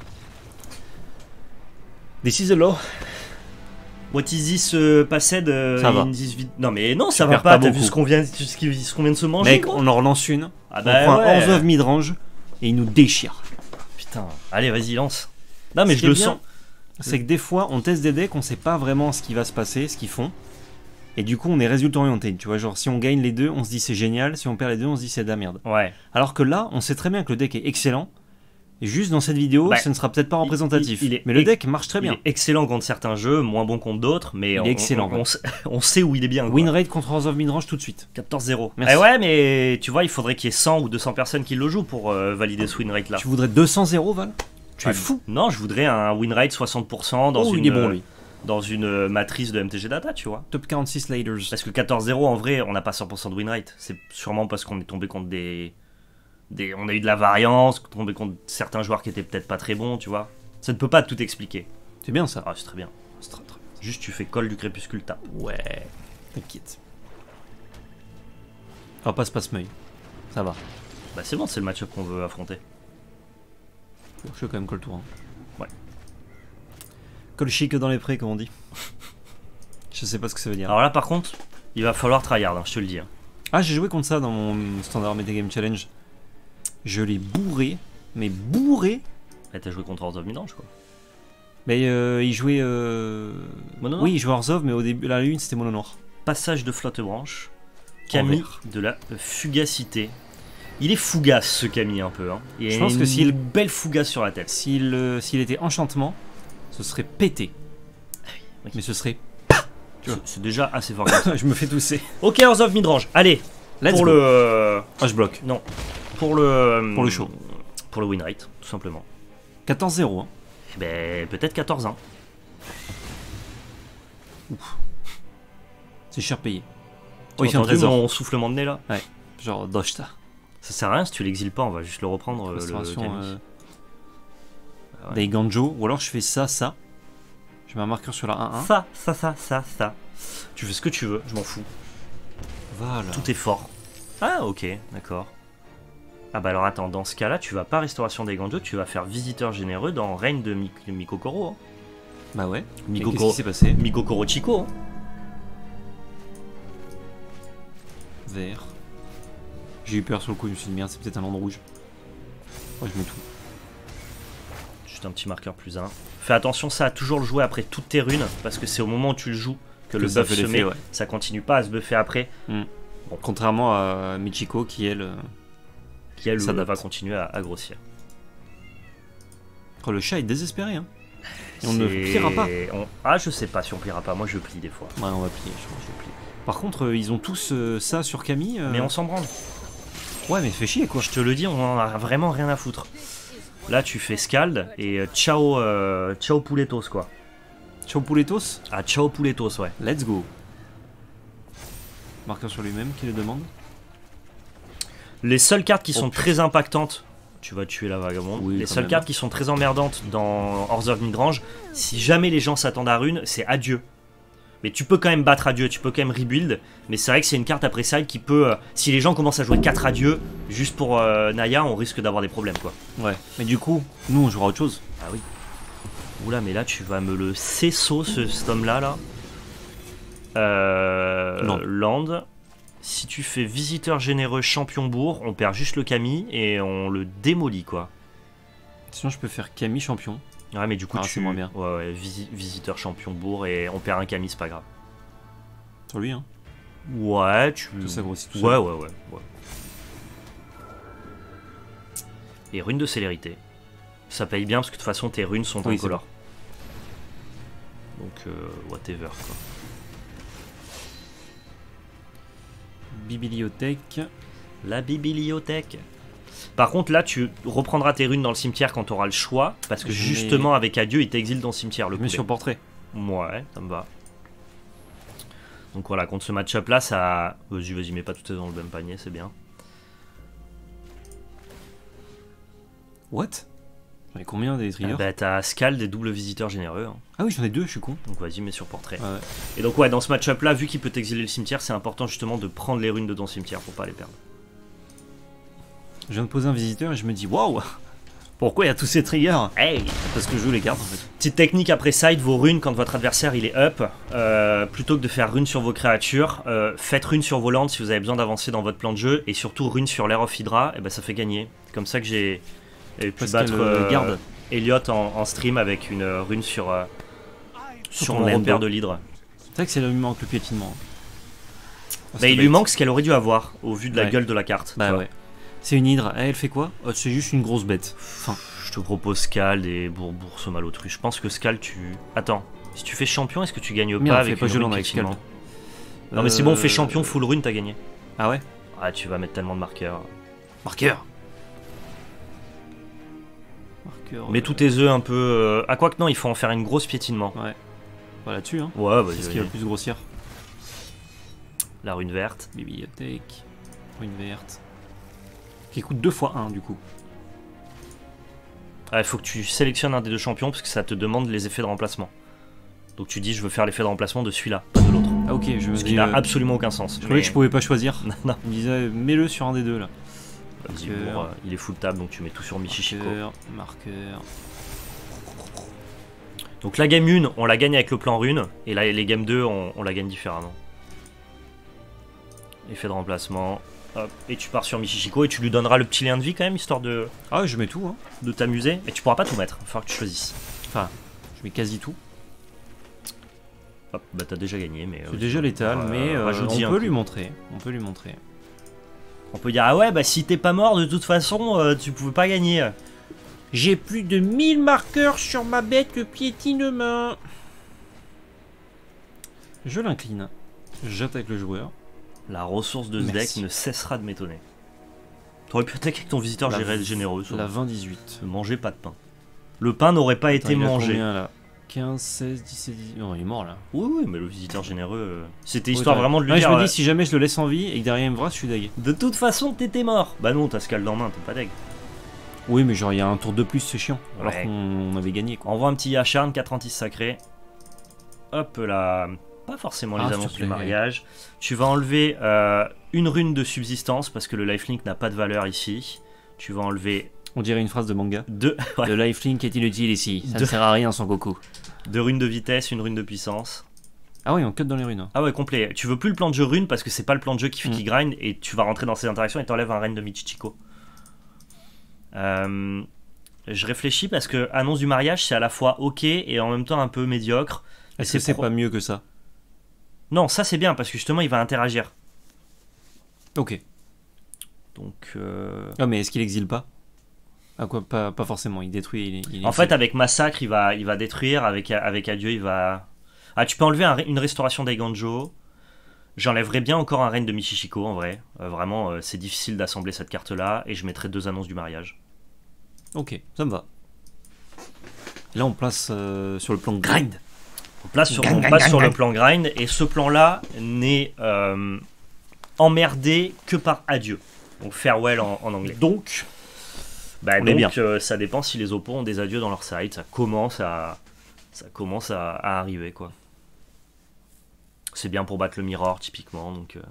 This is the law. What is this passed ça va. Non mais non ça va pas, t'as vu ce qu'on vient de se manger? Mec, on en relance une. Ah bah on prend ouais. un 11 of midrange et il nous déchire. Putain, allez vas-y lance. Non mais ce je le sens. C'est que des fois on teste des decks, on sait pas vraiment ce qui va se passer, ce qu'ils font. Et du coup on est résultat orienté, tu vois, genre si on gagne les deux, on se dit c'est génial, si on perd les deux, on se dit c'est de la merde. Ouais. Alors que là, on sait très bien que le deck est excellent, Et juste dans cette vidéo, ce ne sera peut-être pas représentatif. Mais le deck marche très bien. Il est excellent contre certains jeux, moins bon contre d'autres, mais il est excellent. On sait où il est bien. Win rate contre Hearts of Midrange tout de suite. 14-0. Ouais, mais tu vois, il faudrait qu'il y ait 100 ou 200 personnes qui le jouent pour valider ce win rate là. Tu voudrais 200-0, Val? Tu es fou. Non, je voudrais un win rate 60% dans une matrice de MTG Data, tu vois. Top 46 Laders. Parce que 14-0, en vrai, on n'a pas 100% de win rate. C'est sûrement parce qu'on est tombé contre on a eu de la variance, tombé contre certains joueurs qui étaient peut-être pas très bons, tu vois. Ça ne peut pas tout expliquer. C'est bien ça. Ah, c'est très bien. Juste tu fais col du crépuscule, tape. Ouais. T'inquiète. On va pas se passe meuil. Ça va. Bah c'est bon, c'est le match-up qu'on veut affronter. Je fais quand même call tour. Hein. Ouais. Call chic dans les prés, comme on dit. Je sais pas ce que ça veut dire. Alors là par contre, il va falloir tryhard, hein, je te le dis. Hein. Ah, j'ai joué contre ça dans mon standard Metagame Challenge. Je l'ai bourré, mais bourré. Et t'as joué contre Hearts of Midrange quoi. Mais il jouait. Mono oui, il jouait Hearts of, mais au début, la une c'était mono noir. Passage de Flotte-Branche. Camille de la fugacité. Il est fougace ce Camille un peu. Hein. Je pense que s'il belle fougace sur la tête. S'il était enchantement, ce serait pété. Ah oui. Mais ce serait. C'est déjà assez fort. Je me fais tousser. Ok, Hearts of Midrange. Allez. Let's go. Ah, je bloque. Non. Pour le show. Pour le win rate, tout simplement. 14-0. Hein. Eh ben, peut-être 14-1. Ouf. C'est cher payé. Oh, il fait un trésor. Mon soufflement de nez là. Ouais. Genre Doshta. Ça sert à rien si tu l'exiles pas, on va juste le reprendre. Des Ganjo. Ou alors je fais ça. Je mets un marqueur sur la 1-1. Ça. Tu fais ce que tu veux, je m'en fous. Voilà. Tout est fort. Ah, ok, d'accord. Ah bah alors attends, dans ce cas-là, tu vas pas Restauration des Ganjo, tu vas faire Visiteur Généreux dans Règne de Mikokoro. Hein. Bah ouais. Qu'est-ce qui s'est passé? Mikokoro Chico. Hein. Vert. J'ai eu peur sur le coup, je me suis dit merde, c'est peut-être un land rouge. Ouais, je mets tout. Juste un petit marqueur +1. Fais attention, ça à toujours le jouer après toutes tes runes, parce que c'est au moment où tu le joues que le buff se met. Ouais. Ça continue pas à se buffer après. Bon. Contrairement à Michiko qui elle va continuer à grossir. Oh, le chat est désespéré. Hein. Et on ne pliera pas. Ah, je sais pas si on pliera pas. Moi, je plie des fois. Ouais, on va plier. Je plie. Par contre, ils ont tous ça sur Camille. Mais on s'en branle. Ouais, mais fais chier quoi. Je te le dis, on en a vraiment rien à foutre. Là, tu fais Scald et ciao Pouletos quoi. Ciao Pouletos? Ah, ciao Pouletos, ouais. Let's go. Marqueur sur lui-même qui le demande. Les seules cartes qui sont très impactantes, tu vas tuer la vagabonde. Oui, les seules cartes qui sont très emmerdantes dans Hearts of Midrange, si jamais les gens s'attendent à rune, c'est adieu. Mais tu peux quand même battre adieu, tu peux quand même rebuild. Mais c'est vrai que c'est une carte après side qui peut. Si les gens commencent à jouer 4 adieux, juste pour Naya, on risque d'avoir des problèmes quoi. Ouais, mais du coup, nous on jouera autre chose. Ah oui. Oula, mais là tu vas me le cesser cet homme-là là. Land. Si tu fais Visiteur Généreux Champion Bourg, on perd juste le Camille et on le démolit quoi. Sinon je peux faire Camille Champion. Ouais, mais du coup c'est moins bien. Ouais, Visiteur Champion Bourg et on perd un Camille, c'est pas grave. Sur lui hein. Ouais, ça grossit tout ouais. Et rune de célérité. Ça paye bien parce que de toute façon tes runes sont incolores. Donc whatever quoi. Bibliothèque. La bibliothèque. Par contre là tu reprendras tes runes dans le cimetière quand tu auras le choix. Parce que justement avec Adieu il t'exile dans le cimetière. Mais sur portrait. Ouais, ça me va. Donc voilà, contre ce match-up là, ça... Vas-y, mets pas tout dans le même panier, c'est bien. What? J'en ai combien des triggers? Bah t'as Scald des doubles visiteurs généreux. Hein. Ah oui, j'en ai 2, je suis con. Donc vas-y, mets sur portrait. Ouais. Et donc ouais, dans ce match-up là, vu qu'il peut t'exiler le cimetière, c'est important justement de prendre les runes de ton cimetière pour pas les perdre. Je viens de poser un visiteur et je me dis waouh, pourquoi il y a tous ces triggers? Hey, parce que je joue les cartes en fait. Petite technique après side, vos runes quand votre adversaire il est up, plutôt que de faire rune sur vos créatures, faites rune sur vos landes si vous avez besoin d'avancer dans votre plan de jeu, et surtout rune sur l'Air of Hydra, et ben ça fait gagner. Comme ça que j'ai pu battre garde. Elliot en stream avec une rune sur mon père de l'hydre. C'est vrai que c'est là où il manque le piétinement. Bah, il lui manque ce qu'elle aurait dû avoir au vu de la gueule de la carte. Bah ouais. C'est une hydre, elle fait quoi? C'est juste une grosse bête. Enfin, Je te propose Scald et Bourse Malotru. Je pense que Scald, tu... Attends, si tu fais champion, est-ce que tu gagnes pas avec pas Joland avec Scald. Non mais c'est bon, fais champion full rune, t'as gagné. Ah ouais? Ah, tu vas mettre tellement de marqueurs. Marqueur. Mets tous tes œufs un peu... Ah quoi que non, il faut en faire une grosse piétinement. Ouais. Bah là-dessus, hein. Ouais, vas-y. C'est ce qui va le plus grossir. La rune verte. Bibliothèque. Rune verte. Qui coûte 2 fois 1 du coup. Il faut que tu sélectionnes un des deux champions parce que ça te demande les effets de remplacement. Donc tu dis je veux faire l'effet de remplacement de celui-là, pas de l'autre. Ah ok, je me Ce dis... qui n'a absolument aucun sens. Je croyais que je pouvais pas choisir. Non. Il me disait mets-le sur un des deux là. Vas-y, bon, il est full table donc tu mets tout sur Michichiko. Marqueur. Donc la game 1, on la gagne avec le plan rune. Et là, les game 2, on la gagne différemment. Effet de remplacement. Hop, et tu pars sur Michichiko et tu lui donneras le petit lien de vie quand même, histoire de... Ah ouais, je mets tout, hein. De t'amuser. Et tu pourras pas tout mettre, il va falloir que tu choisisses. Enfin, je mets quasi tout. Hop, bah t'as déjà gagné, mais... C'est déjà létal, mais on peut lui montrer. On peut lui montrer. On peut dire, ah ouais, bah si t'es pas mort, de toute façon, tu pouvais pas gagner. J'ai plus de 1000 marqueurs sur ma bête que piétine main. Je l'incline. J'attaque le joueur. La ressource de ce deck ne cessera de m'étonner. T'aurais pu attaquer avec ton visiteur généreux. La 20-18. Ne mangez pas de pain. Le pain n'aurait pas été mangé. Combien, là 15, 16, 17, 18... Non, il est mort là. Oui, mais le visiteur généreux... C'était histoire vraiment de lui dire... Je me dis, si jamais je le laisse en vie et que derrière il me brasse, je suis deg. De toute façon, t'étais mort. Bah non, t'as Scald en main, t'es pas deg. Oui, mais genre, il y a un tour de plus, c'est chiant. Alors qu'on avait gagné, quoi. Envoie un petit Yacharn, 4 antis sacrés. Hop là... Pas forcément les annonces du mariage. Tu vas enlever une rune de subsistance parce que le lifelink n'a pas de valeur ici. Tu vas enlever... On dirait une phrase de manga. Ouais. Le lifelink est inutile ici. Ça ne sert à rien sans Goku. 2 runes de vitesse, une rune de puissance. Ah ouais, on cut dans les runes. Hein. Ah ouais, complet. Tu veux plus le plan de jeu rune parce que c'est pas le plan de jeu qui grind et tu vas rentrer dans ces interactions et t'enlèves un reine de Michichiko. Je réfléchis parce que annonce du mariage c'est à la fois ok et en même temps un peu médiocre. Est-ce que c'est pas mieux que ça? Non, ça c'est bien parce que justement il va interagir. Ok. Donc. Ah mais est-ce qu'il exile pas? Ah quoi, pas forcément, il détruit. En fait, avec Massacre, il va détruire. Avec Adieu, il va. Ah, tu peux enlever une restauration d'Aiganjo. J'enlèverais bien encore un règne de Michichiko en vrai. Vraiment, c'est difficile d'assembler cette carte-là. Et je mettrais 2 annonces du mariage. Ok, ça me va. Là, on place sur le plan grind. On passe sur le plan grind. Et ce plan-là n'est emmerdé que par Adieu. Donc, farewell en anglais. Donc. Bah donc ça dépend si les oppos ont des adieux dans leur side, ça commence à arriver quoi. C'est bien pour battre le mirror typiquement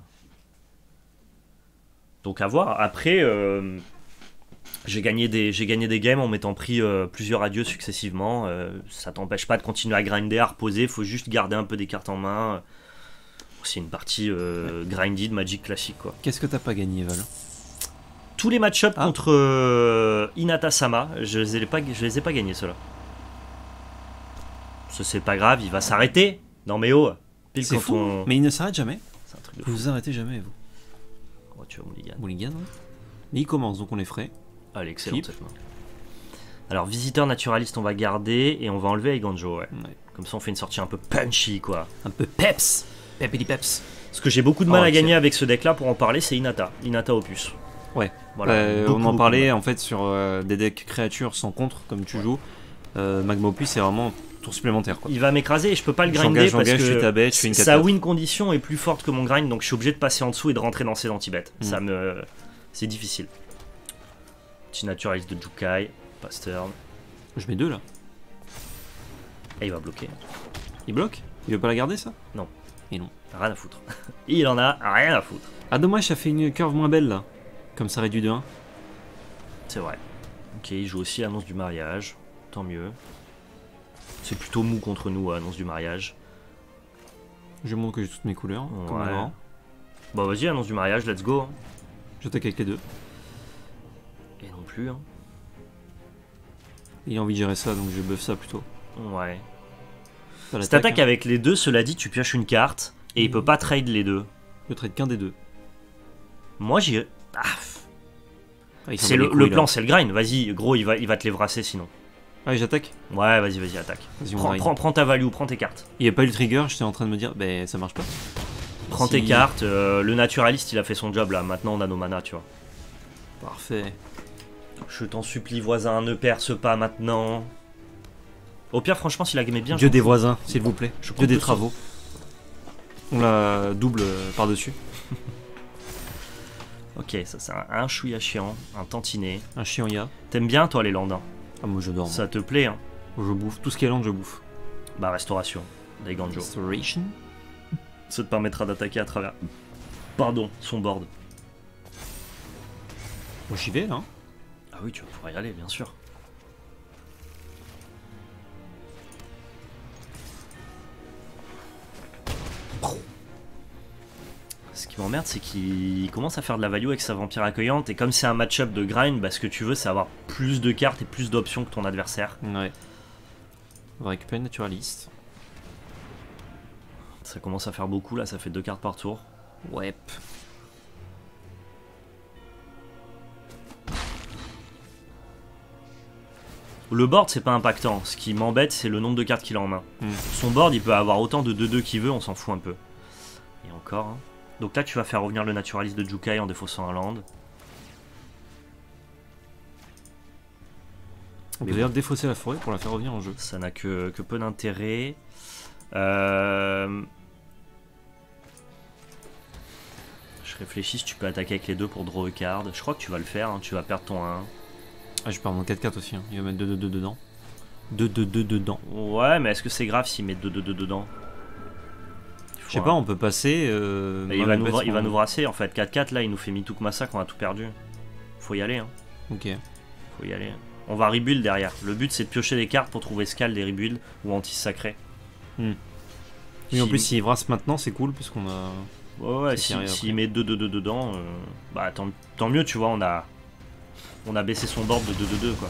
donc à voir. Après j'ai gagné des games en m'étant pris plusieurs adieux successivement. Ça t'empêche pas de continuer à grinder, à reposer, faut juste garder un peu des cartes en main. C'est une partie grinded Magic classique quoi. Qu'est-ce que t'as pas gagné Val? Tous les match-ups contre Hinata-sama, je les ai pas gagnés ceux-là. Ça c'est pas grave, il va s'arrêter. Non mais oh, pile quand fou, mais il ne s'arrête jamais. C'est un truc de vous vous arrêtez jamais vous. Oh, tu vois Mulligan. Mulligan, ouais. Mais il commence donc on les ferait. Allez, excellent cette main. Alors visiteur naturaliste on va garder et on va enlever Aiganjo, ouais. Comme ça on fait une sortie un peu punchy quoi. Un peu peps. Pepidi peps. Ce que j'ai beaucoup de mal à gagner avec ce deck là pour en parler c'est Hinata Opus. Ouais, voilà, on en parlait en fait sur des decks créatures sans contre comme tu joues. Magma Opus c'est vraiment tour supplémentaire quoi. Il va m'écraser et je peux pas le grinder parce que je fais ta bête, je fais une sa win condition est plus forte que mon grind donc je suis obligé de passer en dessous et de rentrer dans ses anti-bêtes. C'est difficile. Petit naturaliste de Jukai, Pastern. Je mets 2 là. Et il va bloquer. Il bloque? Il veut pas la garder ça? Non. Et non. Rien à foutre. Il en a rien à foutre. Ah dommage, ça fait une curve moins belle là. Comme ça réduit de 1. C'est vrai. Ok, il joue aussi annonce du mariage. Tant mieux. C'est plutôt mou contre nous, annonce du mariage. Je montre que j'ai toutes mes couleurs. Ouais. Comme avant. Bon, vas-y, annonce du mariage, let's go. J'attaque avec les 2. Et non plus. Hein. Il a envie de gérer ça, donc je buff ça plutôt. Ouais. Si t'attaques avec les 2, cela dit, tu pioches une carte et il peut pas trade les 2. Je trade qu'un des 2. Moi, j'irai. C'est le plan, c'est le grind. Vas-y, gros, il va te les brasser sinon. Allez, j'attaque. Ouais, vas-y, attaque. Prends ta value, prends tes cartes. Il n'y a pas eu le trigger, j'étais en train de me dire, ben ça marche pas. Prends tes cartes, le naturaliste il a fait son job là, maintenant on a nos manas, tu vois. Parfait. Je t'en supplie, voisin, ne perce pas maintenant. Au pire, franchement, si la game est bien. Dieu des voisins, s'il vous plaît. Dieu des travaux. On la double par-dessus. Ok, ça c'est un chouïa chiant, un tantinet. Un chiant-ya. T'aimes bien toi les landes hein? Ah, moi je dors. Ça te plaît hein? Je bouffe. Tout ce qui est lande, je bouffe. Bah, restauration, des Ganjo. Restoration. Ça te permettra d'attaquer à travers. Pardon, son board. Bon, j'y vais là. Ah oui, tu vas pouvoir y aller, bien sûr. Ce qui m'emmerde, c'est qu'il commence à faire de la value avec sa vampire accueillante. Et comme c'est un match-up de grind, bah, ce que tu veux, c'est avoir plus de cartes et plus d'options que ton adversaire. Ouais. On va récupérer une naturaliste. Ça commence à faire beaucoup là, ça fait 2 cartes par tour. Ouais. Le board c'est pas impactant, ce qui m'embête c'est le nombre de cartes qu'il a en main. Son board il peut avoir autant de 2-2 qu'il veut, on s'en fout un peu. Et encore. Hein. Donc là tu vas faire revenir le naturaliste de Jukai en défaussant un land. On peut d'ailleurs défausser la forêt pour la faire revenir en jeu. Ça n'a que peu d'intérêt. Je réfléchis si tu peux attaquer avec les deux pour draw a card. Je crois que tu vas le faire, hein. Tu vas perdre ton 1. Ah, je perds mon 4-4 aussi, hein. Il va mettre 2-2-2 dedans. 2-2-2 dedans. Ouais, mais est-ce que c'est grave s'il met 2-2-2 dedans? Je sais pas, on peut passer. Il va nous brasser en fait. 4-4 là, il nous fait Mituk Massacre, on a tout perdu. Faut y aller, hein. Ok. Faut y aller. On va rebuild derrière. Le but c'est de piocher des cartes pour trouver Scald, des rebuild ou anti sacré. Oui, en plus, s'il brasse maintenant, c'est cool parce qu'on a. Ouais, s'il met 2-2-2 dedans, bah tant mieux, tu vois, on a baissé son board de 2-2-2 quoi.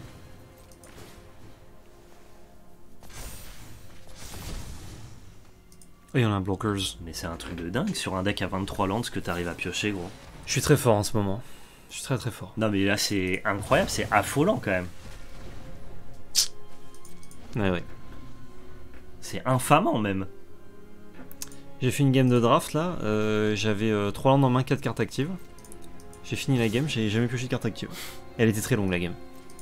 Oh, il y en a un blockers. Mais c'est un truc de dingue sur un deck à 23 lands que t'arrives à piocher, gros. Je suis très fort en ce moment. Je suis très très fort. Non, mais là c'est incroyable, c'est affolant quand même. Ouais. C'est infamant même. J'ai fait une game de draft là. J'avais 3 landes en main, 4 cartes actives. J'ai fini la game, j'ai jamais pioché de carte active. Elle était très longue la game.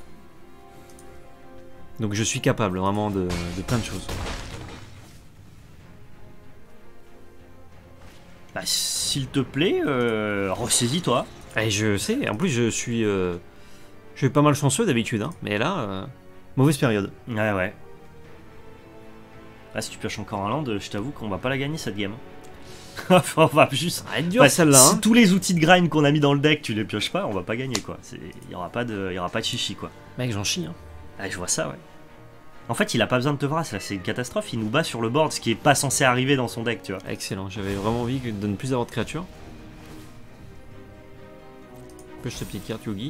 Donc je suis capable vraiment de plein de choses. Bah s'il te plaît, ressaisis-toi. Et je sais, en plus je suis pas mal chanceux d'habitude, hein. Mais là, mauvaise période. Ouais. Là si tu pioches encore un land, je t'avoue qu'on va pas la gagner cette game. On va juste. Dur celle-là. Si hein. tous les outils de grind qu'on a mis dans le deck, tu les pioches pas, on va pas gagner quoi. Il y aura pas de chichi quoi. Mec, j'en chie. Hein. Ah, je vois ça, ouais. En fait, il a pas besoin de te vrasser, là, c'est une catastrophe. Il nous bat sur le board, ce qui est pas censé arriver dans son deck, tu vois. Excellent. J'avais vraiment envie de ne plus avoir de créatures. Pioche ta petite carte Yogi.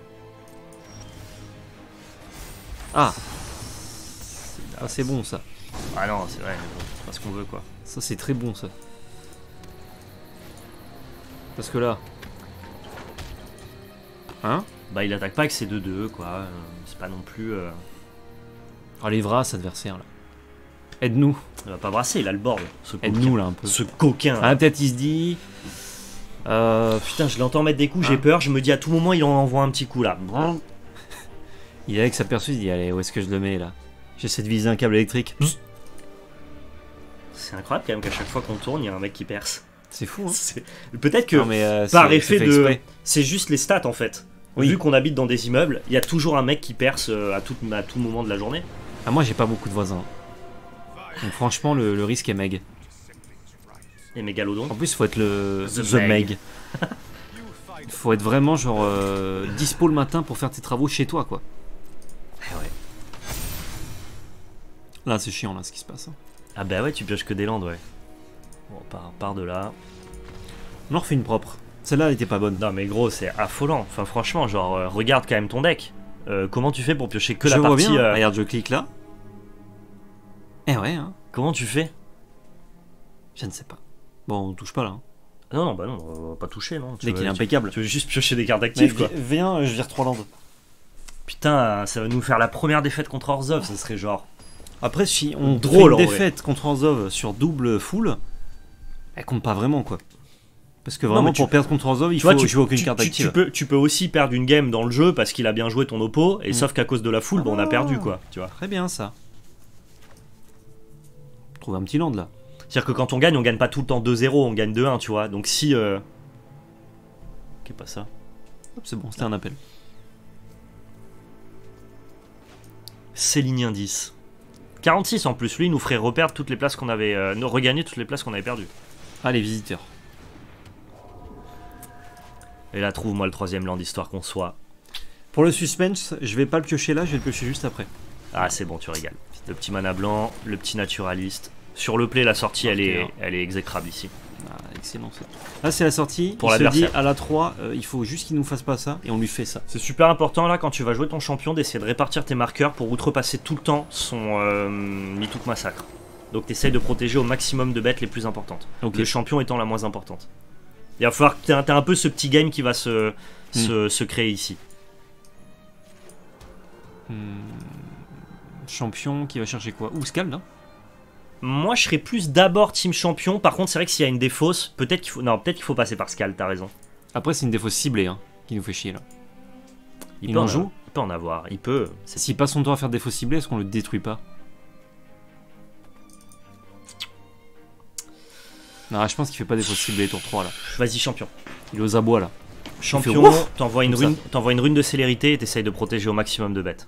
Ah, c'est bon ça. Ah non, c'est vrai, c'est pas ce qu'on veut quoi. Ça c'est très bon ça. Parce que là... Hein? Bah il attaque pas avec ses 2-2 quoi, c'est pas non plus... Oh les vras adversaires là. Aide-nous. Il va pas brasser, il a le board. Aide-nous là un peu. Ce coquin. Ah peut-être il se dit... Putain je l'entends mettre des coups, j'ai peur, je me dis à tout moment il en envoie un petit coup là. Il est avec sa perçue, il dit allez où est-ce que je le mets là? J'essaie de viser un câble électrique. C'est incroyable quand même qu'à chaque fois qu'on tourne il y a un mec qui perce. C'est fou hein. Peut-être que par effet de... Exprès. C'est juste les stats en fait. Oui. Vu qu'on habite dans des immeubles, il y a toujours un mec qui perce à tout moment de la journée. Ah moi j'ai pas beaucoup de voisins. Donc franchement le risque est meg. Et mégalodon. En plus faut être The meg. Il faut être vraiment genre dispo le matin pour faire tes travaux chez toi quoi. Ouais. Là c'est chiant là ce qui se passe. Hein. Ah bah ouais tu pioches que des landes ouais. Bon part de là. On en refait une propre. Celle-là elle était pas bonne. Non mais gros c'est affolant. Enfin franchement genre regarde quand même ton deck. Comment tu fais pour piocher que la vois partie bien. Regarde je clique là. Eh ouais hein. Comment tu fais? Je ne sais pas. Bon on touche pas là. Hein. Non, bah non, on va pas toucher, non. Dès qu'il est impeccable. Tu veux juste piocher des cartes actives, quoi. V1, je vire 3 landes. Putain, ça va nous faire la première défaite contre Orzhov, ça serait genre... Après, si on drôle une défaite contre Orzhov sur double full, elle compte pas vraiment, quoi. Parce que vraiment, pour perdre contre Orzhov, il faut jouer aucune carte active. Tu peux aussi perdre une game dans le jeu parce qu'il a bien joué ton oppo, et sauf qu'à cause de la full, on a perdu, quoi. Tu vois. Très bien, ça. Trouve un petit land, là. C'est-à-dire que quand on gagne pas tout le temps 2-0, on gagne 2-1, tu vois. Donc si... Ok, pas ça. Hop, c'est bon, c'était un appel. Célinien 10. 46 en plus, lui il nous ferait reperdre toutes les places qu'on avait... regagner toutes les places qu'on avait perdues. Ah, les visiteurs. Et là, trouve-moi le 3ème land, histoire qu'on soit... Pour le suspense, je vais pas le piocher là, je vais le piocher juste après. Ah, c'est bon, tu régales. Le petit mana blanc, le petit naturaliste. Sur le play, la sortie, elle est exécrable ici. Ah, excellent ça. Là, c'est la sortie. Pour il se dit l'adversaire. à la 3, il faut juste qu'il nous fasse pas ça, et on lui fait ça. C'est super important là, quand tu vas jouer ton champion, d'essayer de répartir tes marqueurs pour outrepasser tout le temps son Mituk Massacre. Donc t'essayes de protéger au maximum de bêtes les plus importantes. Okay. Le champion étant la moins importante. Il va falloir que t'aies un peu ce petit game qui va se créer ici. Champion qui va chercher quoi? Ou Scald, hein? Moi je serais plus d'abord team champion. Par contre c'est vrai que s'il y a une défausse, peut-être qu'il faut... Non, peut-être qu'il faut passer par Scald, t'as raison. Après c'est une défausse ciblée, hein, qui nous fait chier là. Il en joue? Il peut en avoir, il peut. S'il passe son temps à faire défausse ciblée, est-ce qu'on le détruit pas? Non, je pense qu'il fait pas défausse ciblée tour 3 là. Vas-y champion. Il est aux abois là. Champion, t'envoies une rune de célérité et t'essayes de protéger au maximum de bêtes.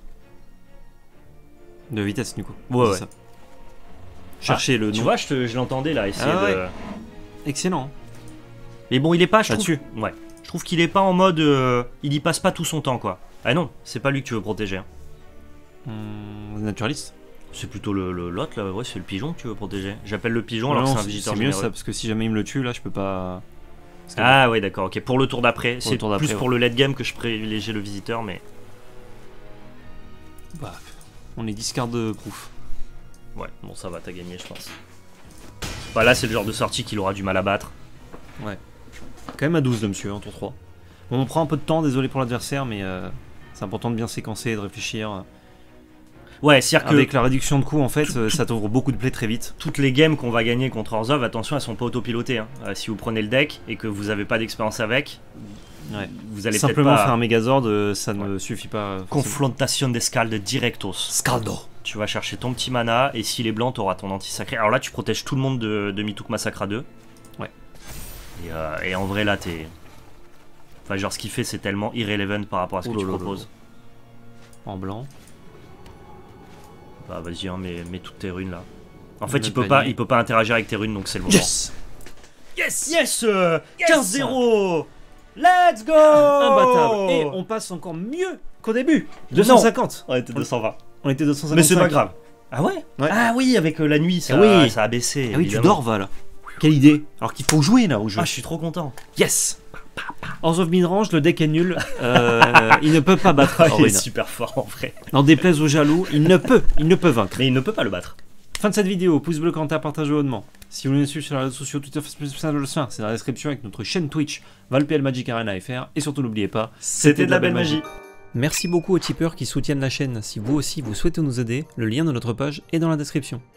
De vitesse du coup. Ouais. Ça. Chercher le nom. Tu vois, je l'entendais là, essayer de... Excellent. Mais bon, il est pas, je trouve... Ouais. Je trouve qu'il est pas en mode... il y passe pas tout son temps, quoi. Ah non, c'est pas lui que tu veux protéger. Naturaliste. C'est plutôt l'autre, là, ouais, c'est le pigeon que tu veux protéger. J'appelle le pigeon alors que c'est un visiteur généreux. C'est mieux ça, parce que si jamais il me le tue, là, je peux pas... Ah ouais, d'accord, ok. Pour le tour d'après, c'est plus pour le late game que je privilégie le visiteur, mais... Bah, on est discard de proof. Ouais, bon ça va, t'as gagné je pense. Bah là c'est le genre de sortie qu'il aura du mal à battre. Ouais. Quand même à 12 de monsieur, en tour 3. Bon, on prend un peu de temps, désolé pour l'adversaire, mais c'est important de bien séquencer et de réfléchir. Ouais, c'est-à-dire que... Avec la réduction de coûts, en fait, ça t'ouvre beaucoup de plays très vite. Toutes les games qu'on va gagner contre Orzhov, attention, elles sont pas autopilotées. Hein. Si vous prenez le deck et que vous avez pas d'expérience avec, vous allez simplement pas... faire un Megazord, ça ne suffit pas. Confrontation des Scald directos. Scaldo. Tu vas chercher ton petit mana, et s'il est blanc, t'auras ton anti-sacré. Alors là, tu protèges tout le monde de Mituk Massacre 2. Ouais. Et en vrai, là, t'es... Enfin, genre, ce qu'il fait, c'est tellement irrelevant par rapport à ce que tu proposes. En blanc. Bah, vas-y, hein, mets toutes tes runes, là. En fait, il peut pas interagir avec tes runes, donc c'est le moment. Yes. Yes 15-0. Let's go. Imbattable. Et on passe encore mieux qu'au début. 250. On était 220. On était 250. Mais c'est pas grave. Ah ouais, Ah oui, avec la nuit, ça a baissé. Ah oui, tu dors, Val. Quelle idée. Alors qu'il faut jouer là au jeu. Ah, je suis trop content. Yes. Orzhov midrange, le deck est nul. Il ne peut pas battre. Il est super fort en vrai. N'en déplaise aux jaloux, il ne peut vaincre. Mais il ne peut pas le battre. Fin de cette vidéo, pouce bleu, commentaire, partage abonnement. Si vous voulez nous suivre sur les réseaux sociaux, Twitter, Facebook, c'est dans la description avec notre chaîne Twitch, ValPL Magic Arena FR. Et surtout n'oubliez pas, c'était de la belle magie. Merci beaucoup aux tipeurs qui soutiennent la chaîne. Si vous aussi vous souhaitez nous aider, le lien de notre page est dans la description.